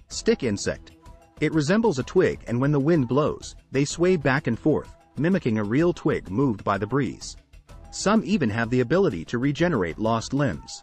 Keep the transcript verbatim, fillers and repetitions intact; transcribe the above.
Stick insect. It resembles a twig, and when the wind blows, they sway back and forth, mimicking a real twig moved by the breeze. Some even have the ability to regenerate lost limbs.